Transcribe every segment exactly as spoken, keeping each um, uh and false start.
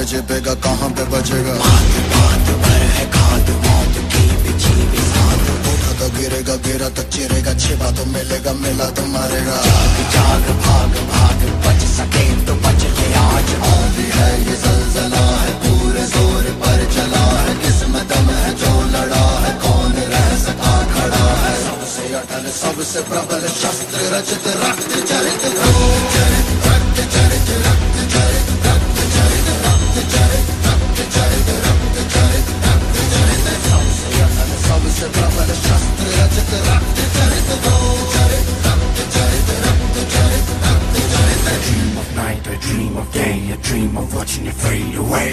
बजे पेगा कहाँ पे बजेगा। बात बात भर है खाद मौत की बिछी बिसात। उठा तो गिरेगा गिरा तो चिरेगा छिपा तो मिलेगा मिला तो मारेगा। जाग जाग भाग भाग बच सके तो बच ले आज। आंधी है ये ज़लज़ला है पूरे जोर पर चला है। किस्मत दम है जो लड़ा है कौन रह सका खड़ा है। सबसे अटल सबसे प्रबल शस्त्र रचित रक्त चरित रक्त चरित रक्त चरित रक्त चरित रक्त चरित रक्त चरित रक्त चरित रक्त चरित रक्त चरित सबसे अटल सबसे प्रबल शस्त्र रचित रक्त चरित रक्त चरित रक्त चरित रक्त चरित रक्त चरित। I dream of night, I dream of day, I dream of watching it fade away.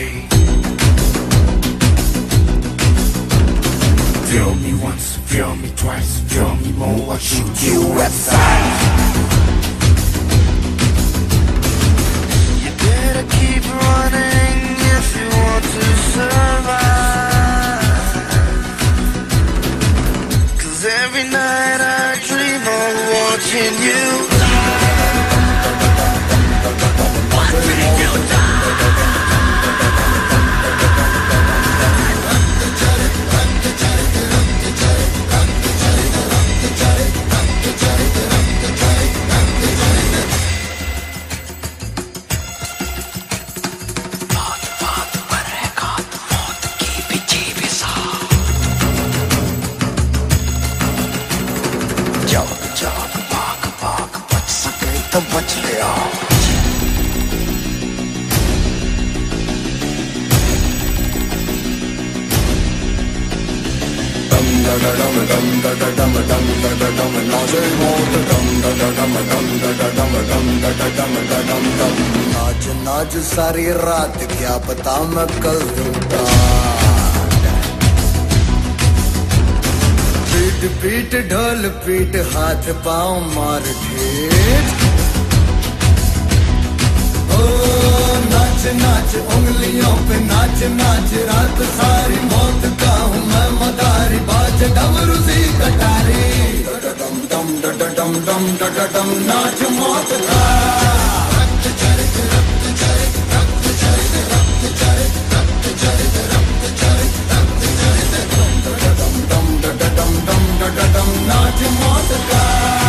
Feel me once, feel me twice, feel me more, I'll shoot you at sight. You better keep running if you want to survive. 'Cause every night I dream of watching you die. Watching you die. जाग जाग भाग भाग बच सके तो बच ले आओ। dum da da dum dum da da dum dum da da dum नाचे मौत dum da da dum dum da da dum dum da da dum da dum dum। नाच नाच सारी रात क्या पता मैं कल दूंगा। पीट पीट ढोल पीट हाथ पाँव मार ठेठ। ओ नाच नाच उंगलियों पे नाच नाच रात सारी मौत का हूँ मैं मदारी बाज डमरू सी कटारी। डम डम डम डम डम डम डम नाच मौत का। रक्त चरित रक्त चरित रक्त चरित रक्त चरित रक्त चरित रक्त चरित रक्त चरित डम डम डम डम डम डम नाच मौत का।